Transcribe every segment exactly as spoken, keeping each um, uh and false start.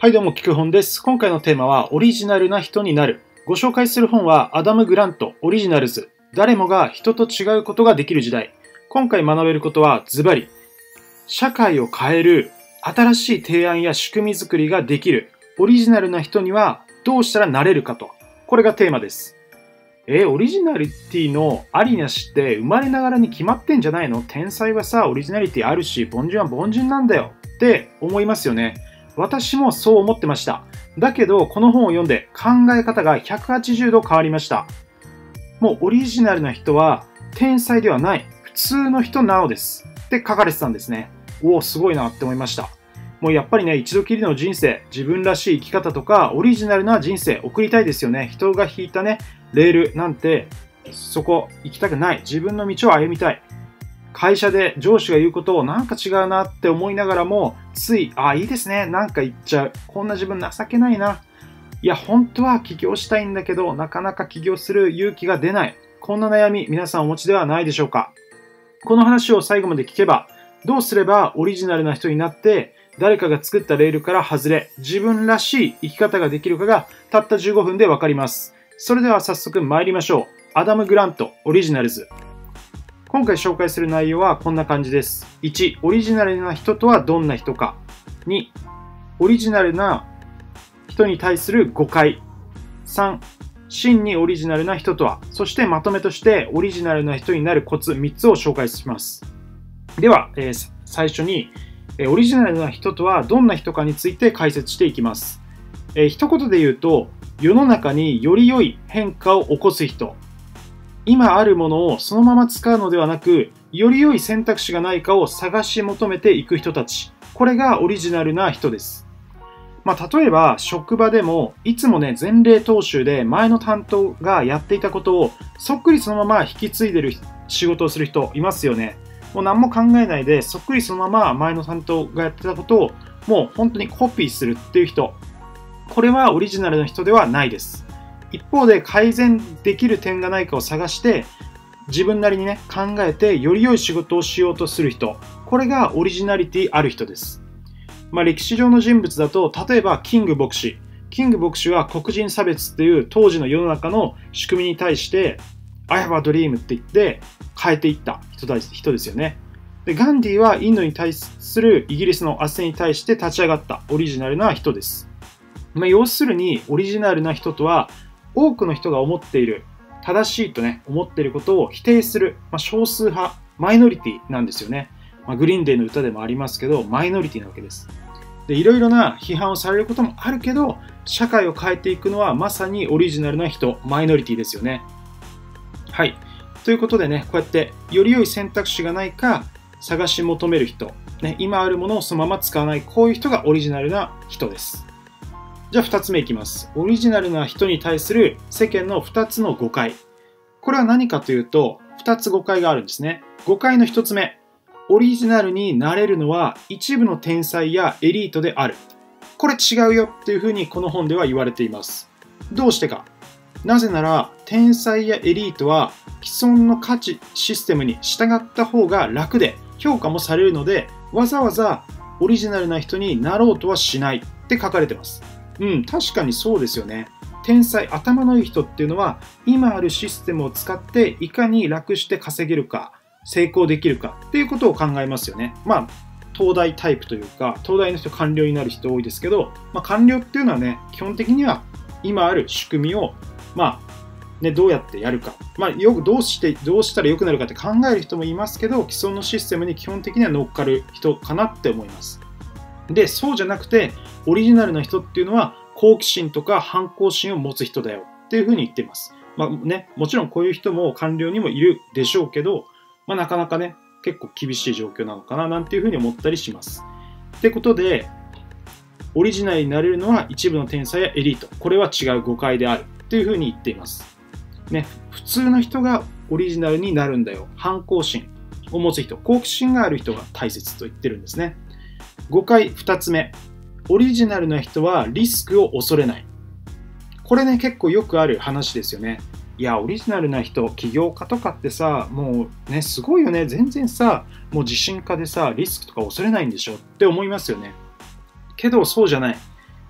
はいどうも、聞く本です。今回のテーマはオリジナルな人になる。ご紹介する本はアダム・グラント、オリジナルズ。誰もが人と違うことができる時代。今回学べることはズバリ。社会を変える新しい提案や仕組み作りができるオリジナルな人にはどうしたらなれるかと。これがテーマです。え、オリジナリティのありなしって生まれながらに決まってんじゃないの？天才はさ、オリジナリティあるし、凡人は凡人なんだよって思いますよね。私もそう思ってました。だけど、この本を読んで考え方がひゃくはちじゅうど変わりました。もうオリジナルな人は天才ではない、普通の人なのですって書かれてたんですね。おお、すごいなって思いました。もうやっぱりね、一度きりの人生、自分らしい生き方とか、オリジナルな人生送りたいですよね。人が引いたね、レールなんて、そこ行きたくない。自分の道を歩みたい。会社で上司が言うことをなんか違うなって思いながらも、つい、ああ、いいですね、なんか言っちゃう。こんな自分情けないな。いや、本当は起業したいんだけど、なかなか起業する勇気が出ない。こんな悩み、皆さんお持ちではないでしょうか。この話を最後まで聞けば、どうすればオリジナルな人になって、誰かが作ったレールから外れ、自分らしい生き方ができるかが、たったじゅうごふんでわかります。それでは早速参りましょう。アダム・グラント、オリジナルズ。今回紹介する内容はこんな感じです。いち、オリジナルな人とはどんな人か。に、オリジナルな人に対する誤解。さん、真にオリジナルな人とは。そしてまとめとしてオリジナルな人になるコツみっつを紹介します。では、えー、最初に、えー、オリジナルな人とはどんな人かについて解説していきます。えー、一言で言うと、世の中により良い変化を起こす人。今あるものをそのまま使うのではなく、より良い選択肢がないかを探し求めていく人たち。これがオリジナルな人です。まあ、例えば、職場でも、いつもね、前例踏襲で前の担当がやっていたことを、そっくりそのまま引き継いでる仕事をする人いますよね。もう何も考えないで、そっくりそのまま前の担当がやってたことを、もう本当にコピーするっていう人。これはオリジナルな人ではないです。一方で改善できる点がないかを探して自分なりにね考えてより良い仕事をしようとする人、これがオリジナリティある人です。まあ、歴史上の人物だと例えばキング牧師キング牧師は黒人差別っていう当時の世の中の仕組みに対して I have a dream って言って変えていった人だ人ですよね。でガンディはインドに対するイギリスの圧政に対して立ち上がったオリジナルな人です。まあ、要するにオリジナルな人とは多くの人が思っている、正しいとね、思っていることを否定する、まあ、少数派、マイノリティなんですよね。まあ、グリーンデーの歌でもありますけど、マイノリティなわけです。で、いろいろな批判をされることもあるけど、社会を変えていくのはまさにオリジナルな人、マイノリティですよね。はい。ということでね、こうやってより良い選択肢がないか探し求める人、ね、今あるものをそのまま使わない、こういう人がオリジナルな人です。じゃあふたつめいきます。オリジナルな人に対する世間のふたつの誤解。これは何かというと、ふたつ誤解があるんですね。誤解のひとつめ。オリジナルになれるのは一部の天才やエリートである。これ違うよっていうふうにこの本では言われています。どうしてか。なぜなら、天才やエリートは既存の価値システムに従った方が楽で評価もされるので、わざわざオリジナルな人になろうとはしないって書かれてます。うん、確かにそうですよね。天才、頭のいい人っていうのは、今あるシステムを使っていかに楽して稼げるか、成功できるかっていうことを考えますよね。まあ、東大タイプというか、東大の人官僚になる人多いですけど、まあ、官僚っていうのはね、基本的には今ある仕組みを、まあ、ね、どうやってやるか、まあ、よくどうして、どうしたら良くなるかって考える人もいますけど、既存のシステムに基本的には乗っかる人かなって思います。で、そうじゃなくて、オリジナルな人っていうのは、好奇心とか反抗心を持つ人だよっていうふうに言っています。まあね、もちろんこういう人も官僚にもいるでしょうけど、まあ、なかなかね、結構厳しい状況なのかななんていうふうに思ったりします。ってことで、オリジナルになれるのは一部の天才やエリート。これは違う誤解であるっていうふうに言っています。ね、普通の人がオリジナルになるんだよ。反抗心を持つ人、好奇心がある人が大切と言ってるんですね。誤解ふたつめ。オリジナルな人はリスクを恐れない。これね、結構よくある話ですよね。いや、オリジナルな人、起業家とかってさ、もうね、すごいよね。全然さ、もう自信家でさ、リスクとか恐れないんでしょって思いますよね。けど、そうじゃない。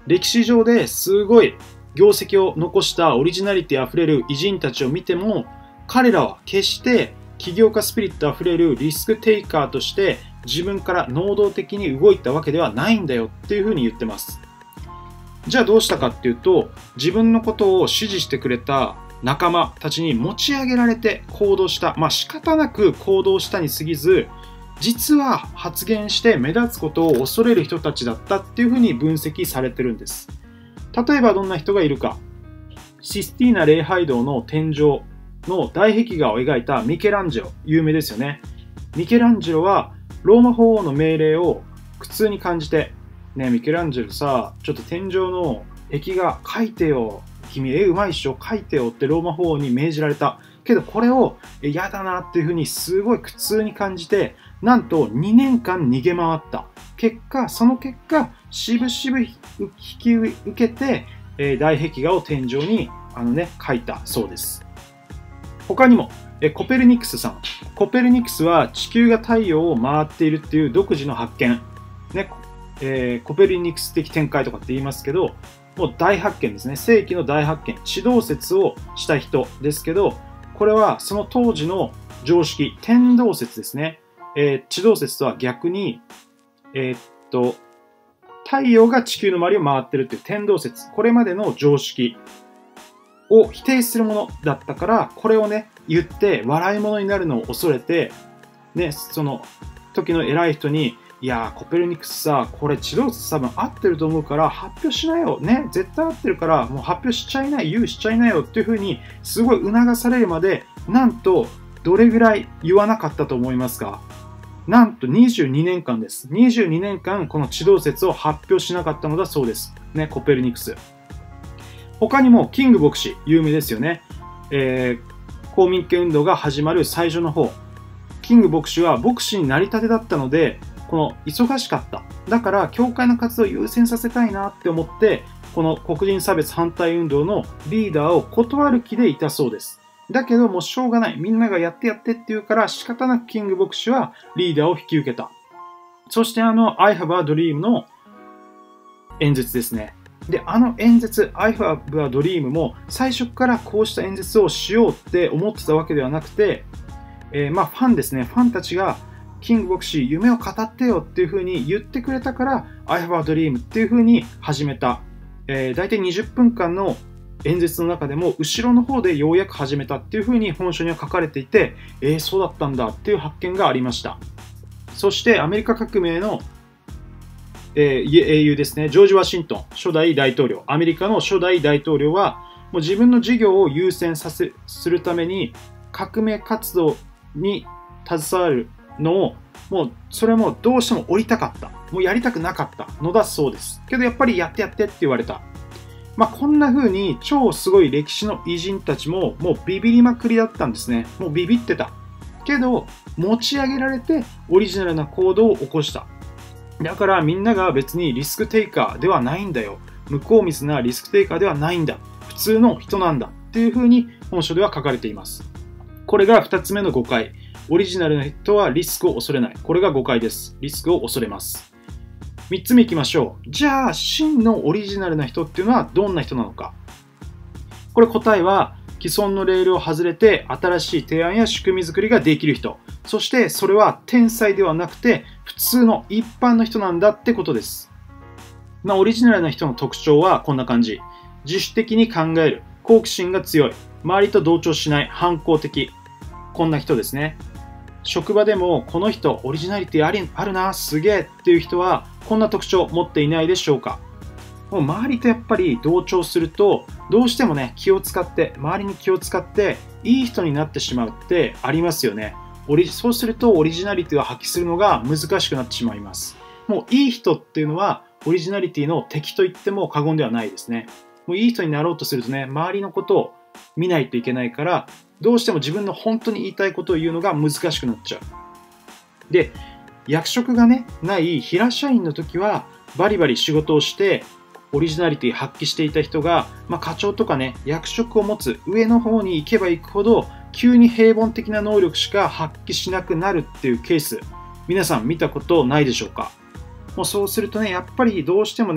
歴史上ですごい業績を残したオリジナリティあふれる偉人たちを見ても、彼らは決して起業家スピリットあふれるリスクテイカーとして自分から能動的に動いたわけではないんだよっていうふうに言ってます。じゃあどうしたかっていうと、自分のことを支持してくれた仲間たちに持ち上げられて行動した。まあ仕方なく行動したに過ぎず、実は発言して目立つことを恐れる人たちだったっていうふうに分析されてるんです。例えばどんな人がいるか。システィーナ礼拝堂の天井の大壁画を描いたミケランジェロ、有名ですよね。ミケランジェロはローマ法王の命令を苦痛に感じて、ねえミケランジェロさ、ちょっと天井の壁画描いてよ。君絵うまいっしょ、描いてよってローマ法王に命じられた。けどこれを嫌だなっていうふうにすごい苦痛に感じて、なんとにねんかん逃げ回った。結果、その結果、しぶしぶ引き受けて、えー、大壁画を天井にあの、ね、描いたそうです。他にも、えー、コペルニクスさん。コペルニクスは地球が太陽を回っているっていう独自の発見。ねえー、コペルニクス的展開とかって言いますけど、もう大発見ですね。世紀の大発見。地動説をした人ですけど、これはその当時の常識、天動説ですね。えー、地動説とは逆に、えー、っと、太陽が地球の周りを回ってるっていう天動説、これまでの常識を否定するものだったから、これをね、言って笑い物になるのを恐れて、ね、その時の偉い人に、いやー、コペルニクスさ、これ地動説多分合ってると思うから発表しなよ。ね、絶対合ってるからもう発表しちゃいない、言うしちゃいなよっていう風にすごい促されるまで、なんとどれぐらい言わなかったと思いますか？なんとにじゅうにねんかんです。にじゅうにねんかんこの地動説を発表しなかったのだそうです。ね、コペルニクス。他にもキング牧師、有名ですよね。えー、公民権運動が始まる最初の方。キング牧師は牧師になりたてだったので、この忙しかった。だから教会の活動を優先させたいなって思って、この黒人差別反対運動のリーダーを断る気でいたそうです。だけどもうしょうがない。みんながやってやってって言うから仕方なくキング牧師はリーダーを引き受けた。そしてあの I have a dream の演説ですね。で、あの演説 I have a dream も最初からこうした演説をしようって思ってたわけではなくて、えー、まあファンですね。ファンたちがキング牧師夢を語ってよっていう風に言ってくれたから I have a dream っていう風に始めた。えー、大体にじゅっぷんかんの演説の中でも後ろの方でようやく始めたっていう風に本書には書かれていて、えー、そうだったんだっていう発見がありました。そしてアメリカ革命の、えー、英雄ですね、ジョージ・ワシントン初代大統領、アメリカの初代大統領はもう自分の事業を優先させするために革命活動に携わるのをもうそれもどうしても降りたかった、もうやりたくなかったのだそうです。けどやっぱりやってやってって言われた。まあこんな風に超すごい歴史の偉人たちももうビビりまくりだったんですね。もうビビってた。けど持ち上げられてオリジナルな行動を起こした。だからみんなが別にリスクテイカーではないんだよ。向こう水なリスクテイカーではないんだ。普通の人なんだっていう風に本書では書かれています。これがふたつめの誤解。オリジナルな人はリスクを恐れない。これが誤解です。リスクを恐れます。みっつめいきましょう。じゃあ、真のオリジナルな人っていうのはどんな人なのか。これ答えは、既存のレールを外れて新しい提案や仕組み作りができる人。そしてそれは天才ではなくて普通の一般の人なんだってことです。まあ、オリジナルな人の特徴はこんな感じ。自主的に考える。好奇心が強い。周りと同調しない。反抗的。こんな人ですね。職場でもこの人オリジナリティありあるな、すげえっていう人はこんな特徴を持っていないでしょうか。もう周りとやっぱり同調するとどうしてもね、気を使って周りに気を使っていい人になってしまうってありますよね。オリそうするとオリジナリティを発揮するのが難しくなってしまいます。もういい人っていうのはオリジナリティの敵と言っても過言ではないですね。もういい人になろうとするとね、周りのことを見ないといけないから、どうしても自分の本当に言いたいことを言うのが難しくなっちゃう。で、役職がね、ない平社員の時はバリバリ仕事をしてオリジナリティ発揮していた人が、まあ、課長とかね、役職を持つ上の方に行けば行くほど急に平凡的な能力しか発揮しなくなるっていうケース、皆さん見たことないでしょうか。もうそうするとね、やっぱりどうしてもね、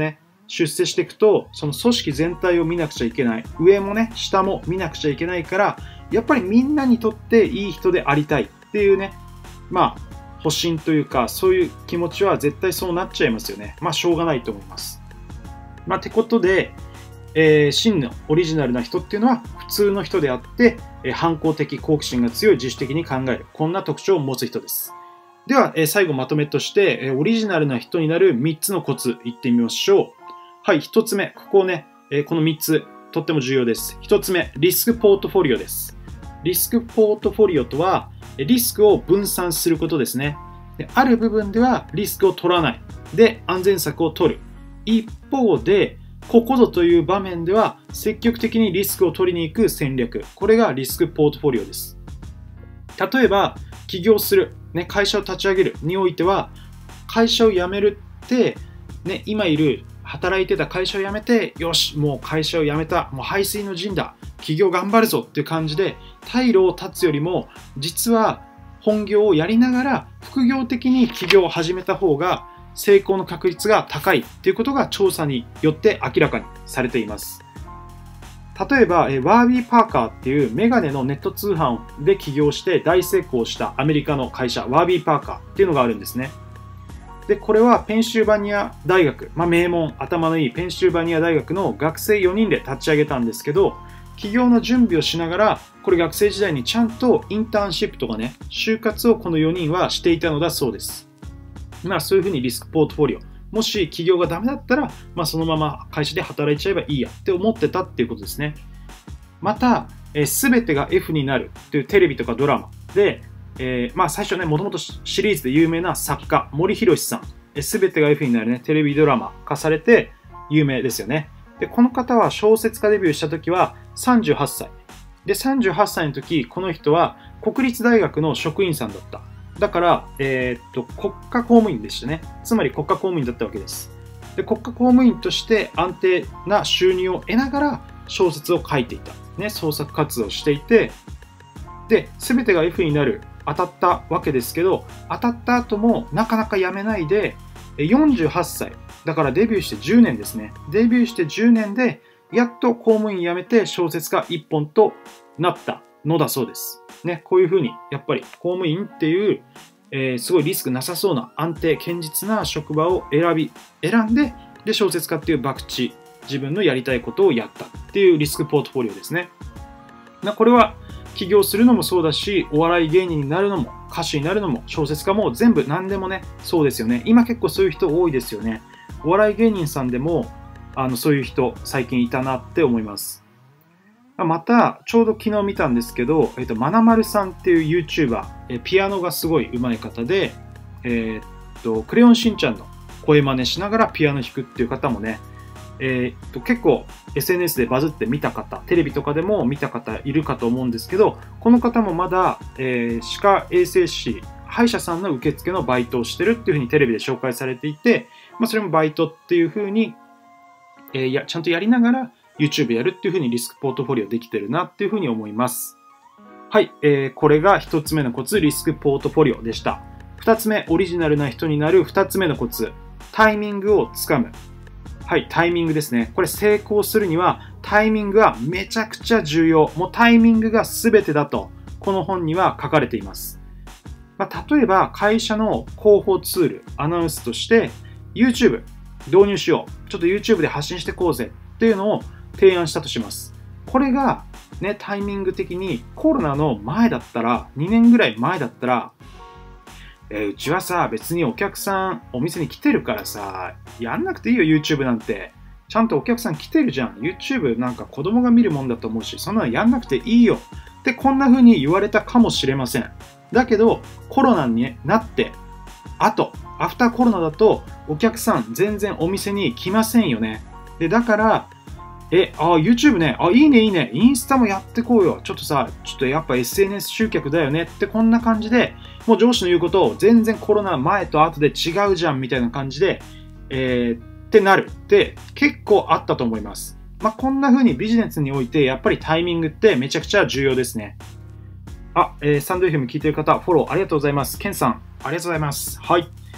出世していくと、その組織全体を見なくちゃいけない。上もね、下も見なくちゃいけないから、やっぱりみんなにとっていい人でありたいっていうね、まあ、保身というか、そういう気持ちは絶対そうなっちゃいますよね。まあ、しょうがないと思います。まあ、てことで、えー、真のオリジナルな人っていうのは普通の人であって、えー、反抗的、好奇心が強い、自主的に考える。こんな特徴を持つ人です。では、えー、最後まとめとして、えー、オリジナルな人になるみっつのコツいってみましょう。はい、ひとつめ、ここをね、えー、このみっつ、とっても重要です。ひとつめ、リスクポートフォリオです。リスクポートフォリオとは、リスクを分散することですね。で、ある部分ではリスクを取らない。で、安全策を取る。一方で、ここぞという場面では積極的にリスクを取りに行く戦略。これがリスクポートフォリオです。例えば、起業する、ね、会社を立ち上げるにおいては、会社を辞めるって、ね、今いる働いてた会社を辞めて、よし、もう会社を辞めた、もう背水の陣だ、起業頑張るぞっていう感じで、退路を断つよりも、実は本業をやりながら副業的に起業を始めた方が、成功の確率が高いということが調査によって明らかにされています。例えば、ワービー・パーカーっていうメガネのネット通販で起業して大成功したアメリカの会社、ワービー・パーカーっていうのがあるんですね。で、これはペンシルバニア大学、まあ、名門、頭のいいペンシルバニア大学の学生よにんで立ち上げたんですけど、起業の準備をしながら、これ学生時代にちゃんとインターンシップとかね、就活をこのよにんはしていたのだそうです。まあそういうふうにリスクポートフォリオ。もし起業がダメだったら、まあそのまま会社で働いちゃえばいいやって思ってたっていうことですね。また、すべてが F になるっていうテレビとかドラマで、えー、まあ最初ね、もともとシリーズで有名な作家、森博さん。すべてが F になるね、テレビドラマ化されて有名ですよね。で、この方は小説家デビューした時はさんじゅうはっさい。で、さんじゅうはっさいの時、この人は国立大学の職員さんだった。だから、えー、っと、国家公務員でしたね。つまり国家公務員だったわけです。で、国家公務員として安定な収入を得ながら小説を書いていた。ね、創作活動をしていて、で、すべてが F になる、当たったわけですけど、当たった後もなかなかやめないで、よんじゅうはっさい。だからデビューしてじゅうねんですね。デビューしてじゅうねんで、やっと公務員辞めて小説家いっぽんとなったのだそうです。ね、こういうふうに、やっぱり公務員っていう、えー、すごいリスクなさそうな安定、堅実な職場を選び、選んで、で、小説家っていう博打、自分のやりたいことをやったっていうリスクポートフォリオですね。これは、起業するのもそうだし、お笑い芸人になるのも、歌手になるのも、小説家も全部何でもね、そうですよね。今結構そういう人多いですよね。お笑い芸人さんでも、あの、そういう人最近いたなって思います。また、ちょうど昨日見たんですけど、えっと、まなまるさんっていう YouTuber、えピアノがすごい上手い方で、えー、っと、クレヨンしんちゃんの声真似しながらピアノ弾くっていう方もね、えー、っと結構 エスエヌエス でバズって見た方、テレビとかでも見た方いるかと思うんですけど、この方もまだ、えー、歯科衛生士、歯医者さんの受付のバイトをしてるっていうふうにテレビで紹介されていて、まあ、それもバイトっていうふうに、えー、やちゃんとやりながら YouTube やるっていうふうにリスクポートフォリオできてるなっていうふうに思います。はい、えー、これが一つ目のコツ、リスクポートフォリオでした。二つ目、オリジナルな人になる二つ目のコツ、タイミングをつかむ。はい、タイミングですね。これ成功するにはタイミングはめちゃくちゃ重要。もうタイミングが全てだと、この本には書かれています。まあ、例えば会社の広報ツール、アナウンスとして YouTube 導入しよう。ちょっと YouTube で発信していこうぜっていうのを提案したとします。これがね、タイミング的にコロナの前だったら、にねんぐらい前だったら、えー、うちはさ、別にお客さんお店に来てるからさ、やんなくていいよ YouTube なんて。ちゃんとお客さん来てるじゃん。YouTube なんか子供が見るもんだと思うし、そんなのやんなくていいよ。ってこんな風に言われたかもしれません。だけど、コロナになって、あと、アフターコロナだとお客さん全然お店に来ませんよね。で、だから、え、あ、YouTube ね、あ、いいねいいね、インスタもやってこうよ。ちょっとさ、ちょっとやっぱ エスエヌエス 集客だよねってこんな感じで、もう上司の言うことを全然コロナ前と後で違うじゃんみたいな感じで、えー、ってなるって結構あったと思います。まあ、こんな風にビジネスにおいてやっぱりタイミングってめちゃくちゃ重要ですね。あ、えー、スタンド エフエム 聞いてる方、フォローありがとうございます。ケンさん、ありがとうございます。はい。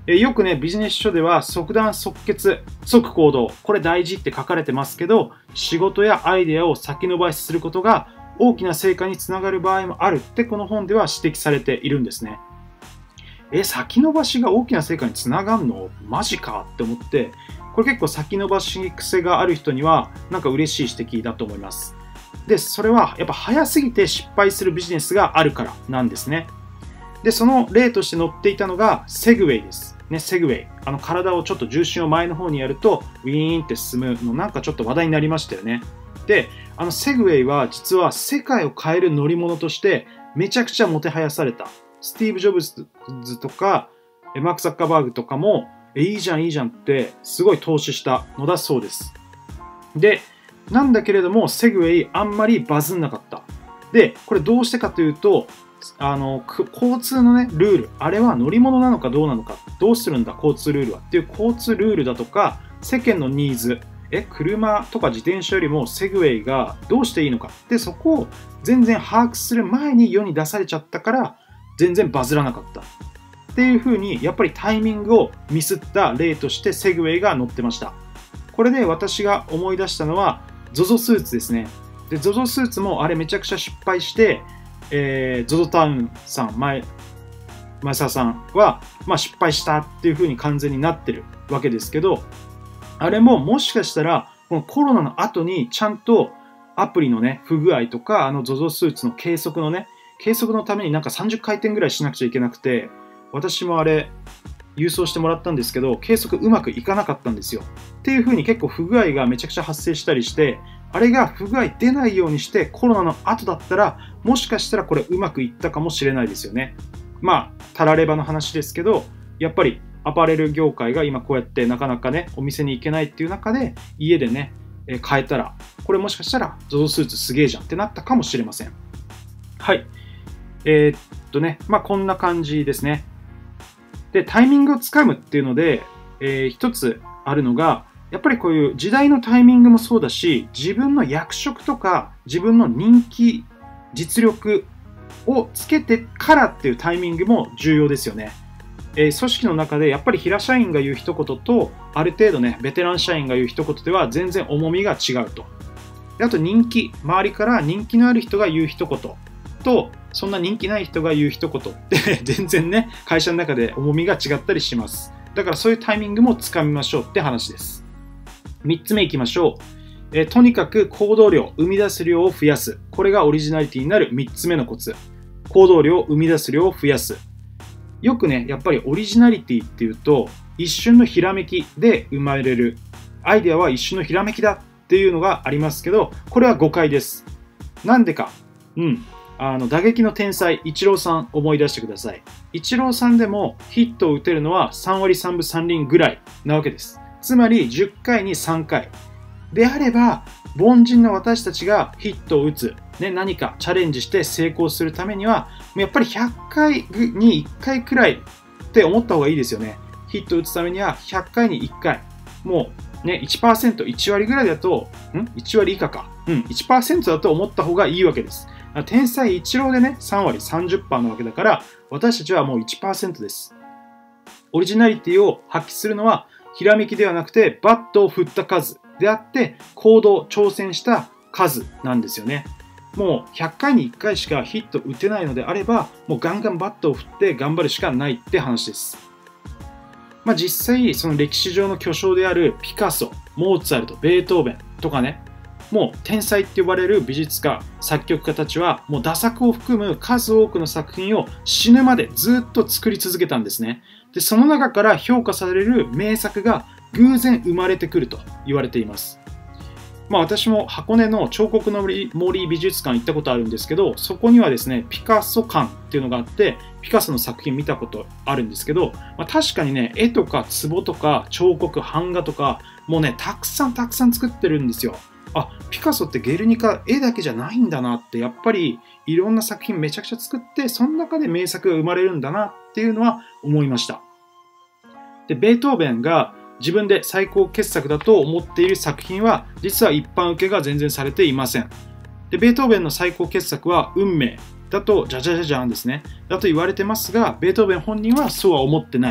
えよくね、ビジネス書では即断即決、即行動、これ大事って書かれてますけど、仕事やアイデアを先延ばしすることが大きな成果につながる場合もあるってこの本では指摘されているんですね。え、先延ばしが大きな成果につながるの？マジかって思って、これ結構先延ばし癖がある人にはなんか嬉しい指摘だと思います。で、それはやっぱ早すぎて失敗するビジネスがあるからなんですね。で、その例として載っていたのがセグウェイです。ね、セグウェイ。あの体をちょっと重心を前の方にやるとウィーンって進むのなんかちょっと話題になりましたよね。で、あのセグウェイは実は世界を変える乗り物としてめちゃくちゃもてはやされた。スティーブ・ジョブズとかマーク・ザッカーバーグとかもえいいじゃんいいじゃんってすごい投資したのだそうです。で、なんだけれどもセグウェイあんまりバズんなかった。で、これどうしてかというと、あの交通のねルール、あれは乗り物なのかどうなのか、どうするんだ交通ルールはっていう交通ルールだとか世間のニーズ、え車とか自転車よりもセグウェイがどうしていいのかで、そこを全然把握する前に世に出されちゃったから全然バズらなかったっていう風に、やっぱりタイミングをミスった例としてセグウェイが載ってました。これで私が思い出したのは ゾゾ スーツですね。で ゾゾ スーツもあれめちゃくちゃ失敗して、えー、ゾゾ タウンさん、前前澤さんは、まあ、失敗したっていう風に完全になってるわけですけど、あれももしかしたらこのコロナの後にちゃんとアプリのね不具合とか、あの ゾゾ スーツの計測のね計測のためになんかさんじゅっかいてんぐらいしなくちゃいけなくて、私もあれ郵送してもらったんですけど計測うまくいかなかったんですよ。っていう風に結構不具合がめちゃくちゃ発生したりして、あれが不具合出ないようにしてコロナの後だったらもしかしたらこれうまくいったかもしれないですよね。まあたらればの話ですけど、やっぱりアパレル業界が今こうやってなかなかねお店に行けないっていう中で家でね買えたら、これもしかしたら ゾゾ スーツすげえじゃんってなったかもしれません。はい。えー、っとね、まあこんな感じですね。で、タイミングをつかむっていうので、えー、一つあるのが、やっぱりこういう時代のタイミングもそうだし、自分の役職とか自分の人気、実力をつけてからっていうタイミングも重要ですよね。えー、組織の中でやっぱり平社員が言う一言と、ある程度ね、ベテラン社員が言う一言では全然重みが違うと。であと人気、周りから人気のある人が言う一言と、そんな人気ない人が言う一言って全然ね、会社の中で重みが違ったりします。だからそういうタイミングもつかみましょうって話です。みっつめいきましょう。えー、とにかく行動量、生み出す量を増やす。これがオリジナリティになるみっつめのコツ。行動量、生み出す量を増やす。よくね、やっぱりオリジナリティっていうと、一瞬のひらめきで生まれる。アイデアは一瞬のひらめきだっていうのがありますけど、これは誤解です。なんでか。うん。あの打撃の天才イチローさん思い出してください。イチローさんでもヒットを打てるのはさんわりさんぶさんりんぐらいなわけです。つまりじゅっかいにさんかいであれば、凡人の私たちがヒットを打つ、ね、何かチャレンジして成功するためにはやっぱりひゃっかいにいっかいくらいって思った方がいいですよね。ヒットを打つためにはひゃっかいにいっかい、もうね いちパーセント、いちわりぐらいだとんいちわり以下か、うん、いちパーセント だと思った方がいいわけです。天才イチローでね、さんわり さんじゅっパーセント なわけだから、私たちはもう いちパーセント です。オリジナリティを発揮するのは、ひらめきではなくて、バットを振った数であって、行動、挑戦した数なんですよね。もうひゃっかいにいっかいしかヒット打てないのであれば、もうガンガンバットを振って頑張るしかないって話です。まあ実際、その歴史上の巨匠であるピカソ、モーツァルト、ベートーベンとかね、もう天才って呼ばれる美術家、作曲家たちはもう駄作を含む数多くの作品を死ぬまでずっと作り続けたんですね。で、その中から評価される名作が偶然生まれてくると言われています。まあ私も箱根の彫刻の森美術館行ったことあるんですけど、そこにはですね、ピカソ館っていうのがあって、ピカソの作品見たことあるんですけど、まあ、確かにね、絵とか壺とか彫刻、版画とか、もうね、たくさんたくさん作ってるんですよ。あ、ピカソってゲルニカ絵だけじゃないんだなって、やっぱりいろんな作品めちゃくちゃ作って、その中で名作が生まれるんだなっていうのは思いました。で、ベートーベンが自分で最高傑作だと思っている作品は、実は一般受けが全然されていません。で、ベートーベンの最高傑作は運命だと、じゃじゃじゃじゃんですね。だと言われてますが、ベートーベン本人はそうは思ってないっ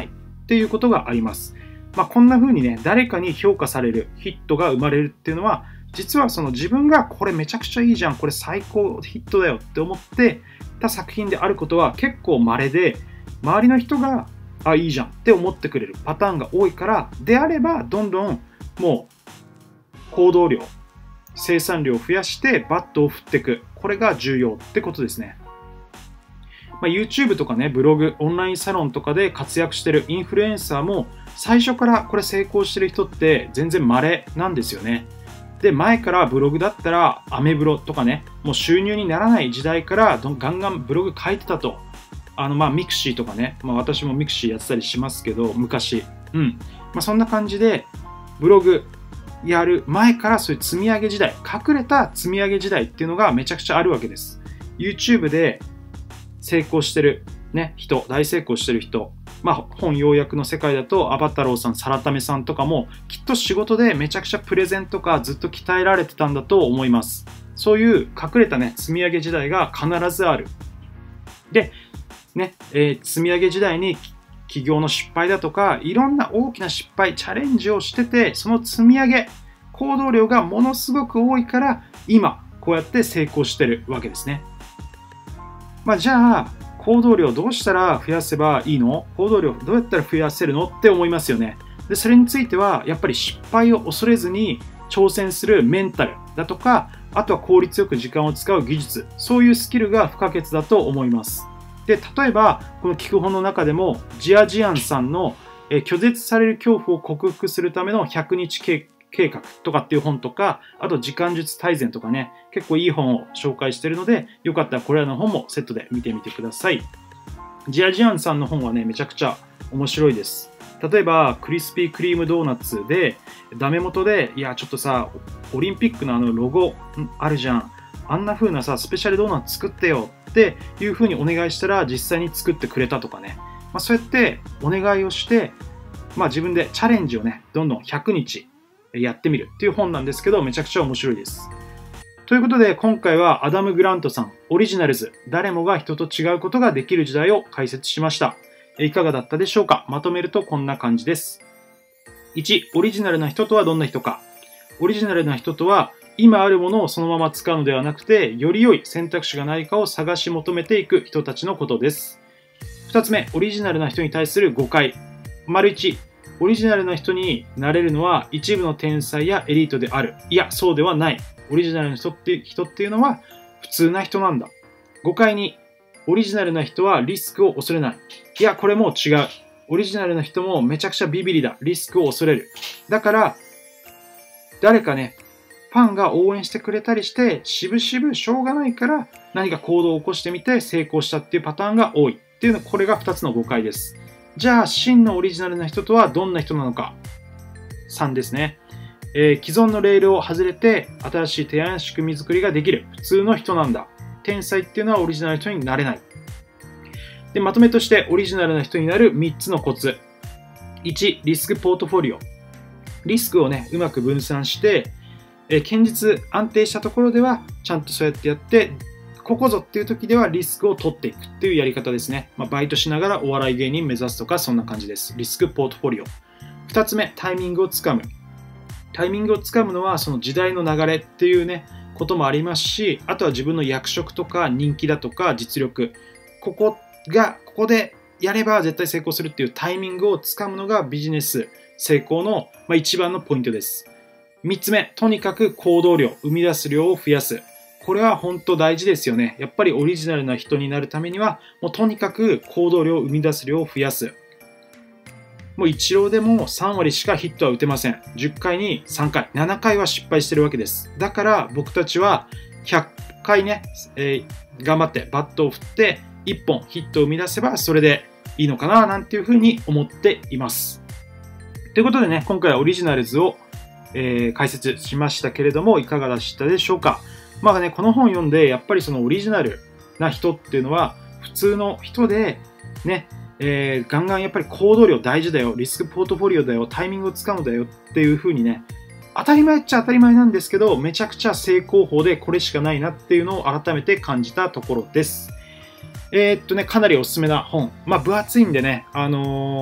っていうことがあります。まあ、こんな風にね、誰かに評価されるヒットが生まれるっていうのは、実はその自分がこれめちゃくちゃいいじゃん、これ最高ヒットだよって思ってた作品であることは結構稀で、周りの人があ、いいじゃんって思ってくれるパターンが多いから、であればどんどんもう行動量、生産量を増やしてバットを振っていく。これが重要ってことですね。まあ、YouTube とかね、ブログ、オンラインサロンとかで活躍してるインフルエンサーも最初からこれ成功してる人って全然稀なんですよね。で、前からブログだったらアメブロとかね、もう収入にならない時代からどんガンガンブログ書いてたと。あのまあミクシーとかね、まあ、私もミクシーやってたりしますけど、昔。うん。まあ、そんな感じでブログやる前からそういう積み上げ時代、隠れた積み上げ時代っていうのがめちゃくちゃあるわけです。YouTube で成功してる、ね、人、大成功してる人、まあ、本要約の世界だとアバタローさん、サラタメさんとかもきっと仕事でめちゃくちゃプレゼンとかずっと鍛えられてたんだと思います。そういう隠れたね、積み上げ時代が必ずある。で、ね、えー、積み上げ時代に企業の失敗だとか、いろんな大きな失敗、チャレンジをしてて、その積み上げ、行動量がものすごく多いから、今、こうやって成功してるわけですね。まあ、じゃあ、行動量どうしたら増やせばいいの？行動量どうやったら増やせるのって思いますよね。で、それについては、やっぱり失敗を恐れずに挑戦するメンタルだとか、あとは効率よく時間を使う技術、そういうスキルが不可欠だと思います。で、例えば、この聞く本の中でも、ジアジアンさんの、えー、拒絶される恐怖を克服するためのひゃくにち計画とかっていう本とか、あと時間術大全とかね、結構いい本を紹介しているので、よかったらこれらの本もセットで見てみてください。ジアジアンさんの本はね、めちゃくちゃ面白いです。例えば、クリスピークリームドーナツで、ダメ元で、いや、ちょっとさ、オリンピックのあのロゴあるじゃん。あんな風なさ、スペシャルドーナツ作ってよっていう風にお願いしたら、実際に作ってくれたとかね。まあ、そうやってお願いをして、まあ、自分でチャレンジをね、どんどんひゃくにちやってみるっていう本なんですけど、めちゃくちゃ面白いです。ということで、今回はアダム・グラントさん、オリジナルズ、誰もが人と違うことができる時代を解説しました。いかがだったでしょうか？まとめるとこんな感じです。いち、オリジナルな人とはどんな人か。オリジナルな人とは、今あるものをそのまま使うのではなくて、より良い選択肢がないかを探し求めていく人たちのことです。ふたつめ、オリジナルな人に対する誤解。丸いち、オリジナルな人になれるのは一部の天才やエリートである。いや、そうではない。オリジナルな人って人っていうのは普通な人なんだ。誤解に、オリジナルな人はリスクを恐れない。いや、これも違う。オリジナルな人もめちゃくちゃビビリだ。リスクを恐れる。だから、誰かね、ファンが応援してくれたりして、しぶしぶしょうがないから何か行動を起こしてみて成功したっていうパターンが多い。っていうのは、これがふたつの誤解です。じゃあ、真のオリジナルな人とはどんな人なのか。さんですね。えー、既存のレールを外れて新しい提案仕組み作りができる普通の人なんだ。天才っていうのはオリジナルな人になれない。で、まとめとしてオリジナルな人になるみっつのコツ。いち、リスクポートフォリオ。リスクをね、うまく分散して、えー、堅実安定したところではちゃんとそうやってやって、ここぞっていう時ではリスクを取っていくっていうやり方ですね。まあ、バイトしながらお笑い芸人目指すとかそんな感じです。リスクポートフォリオ。ふたつめ、タイミングをつかむ。タイミングをつかむのはその時代の流れっていうね、こともありますし、あとは自分の役職とか人気だとか実力。ここが、ここでやれば絶対成功するっていうタイミングをつかむのがビジネス成功の、まあ、一番のポイントです。みっつめ、とにかく行動量、生み出す量を増やす。これは本当大事ですよね。やっぱりオリジナルな人になるためには、もうとにかく行動量を生み出す量を増やす。もう一郎でもさんわりしかヒットは打てません。じゅっかいにさんかい、ななかいは失敗してるわけです。だから僕たちはひゃっかいね、えー、頑張ってバットを振っていっぽんヒットを生み出せばそれでいいのかななんていうふうに思っています。ということでね、今回はオリジナルズを、えー、解説しましたけれども、いかがでしたでしょうか。まあね、この本読んでやっぱりそのオリジナルな人っていうのは普通の人でね、えー、ガンガンやっぱり行動量大事だよ、リスクポートフォリオだよ、タイミングをつかむだよっていう風にね、当たり前っちゃ当たり前なんですけど、めちゃくちゃ成功法でこれしかないなっていうのを改めて感じたところです。えー、っとね、かなりおすすめな本。まあ分厚いんでね、あの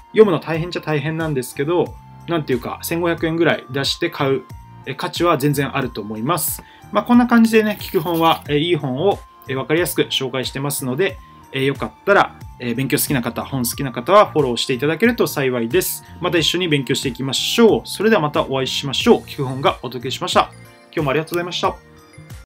読むの大変っちゃ大変なんですけど、なんていうかせんごひゃくえんぐらい出して買う価値は全然あると思います。まあ、こんな感じでね、聞く本は、えいい本を分かりやすく紹介してますので、えよかったら、え勉強好きな方、本好きな方はフォローしていただけると幸いです。また一緒に勉強していきましょう。それではまたお会いしましょう。聞く本がお届けしました。今日もありがとうございました。